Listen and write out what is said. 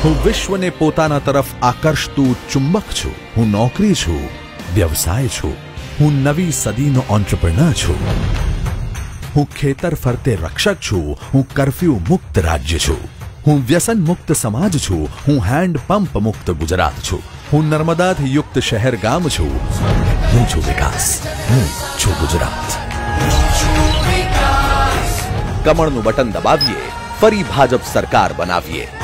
હું વિશ્વને પોતાના તરફ આકર્ષતું ચુંબક છું. હું નોકરી છું, વ્યવસાય છું. હું નવી સદીનો એન્ટરપ્રેન્યોર છું. હું ખેતર ફરતે રક્ષક છું. હું કર્ફ્યુ મુક્ત રાજ્ય છું. હું વ્યસન મુક્ત સમાજ છું. હું હેન્ડ પંપ મુક્ત ગુજરાત છું. હું નર્મદાથી યુક્ત શહેર ગામ છું. હું છું વિકાસ. હું છું ગુજરાત. કમળનું બટન દબાવીએ, ફરી ભાજપ સરકાર બનાવીએ.